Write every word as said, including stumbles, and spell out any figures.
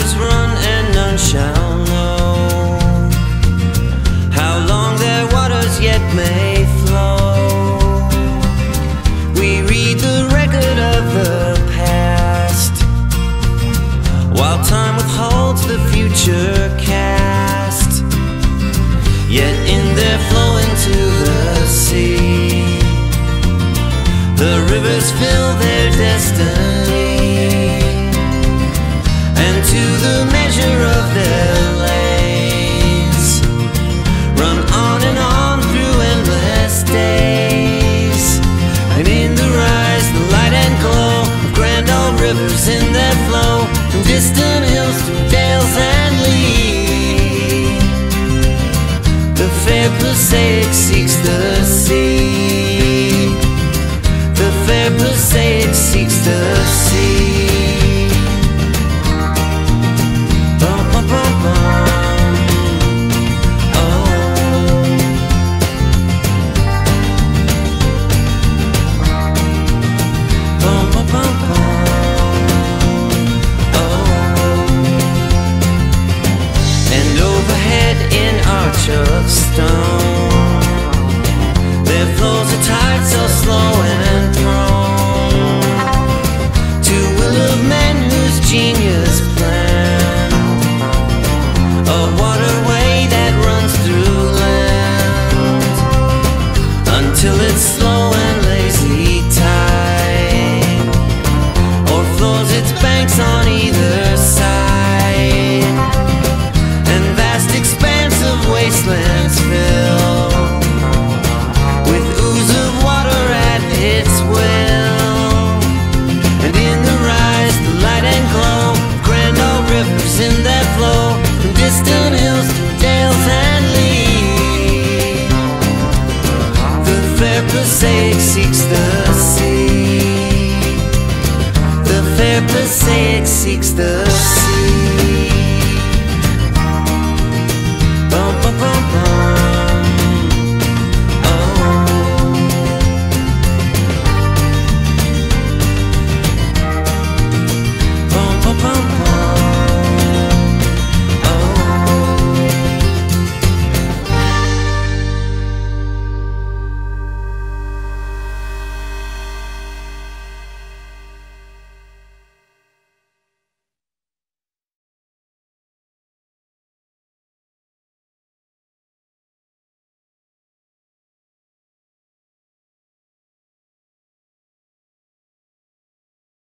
rivers run and none shall know how long their waters yet may flow. We read the record of the past, while time withholds the future cast. Yet in their flow into the sea, the rivers fill their destiny, and to the measure of their lays run on and on through endless days. And in the rise, the light and glow of grand old rivers in their flow, from distant hills through dales and lea, the fair Passaic seeks the sea. The fair Passaic seeks the sea. Bum, bum, bum, bum. Oh. Bum, bum, bum, bum. Oh. And overhead in arch of stone, there flows a tide so slow and prone to will of men whose genius planned a waterway that runs through land, until its slow and lazy tide o'erflows its banks on either side, and vast expanse of wastelands fill with ooze of water at its will. And in the rise, the light and glow of grand old rivers in their flow, from distant hills through dales and lea, the fair Passaic seeks the sea. The fair Passaic seeks the sea.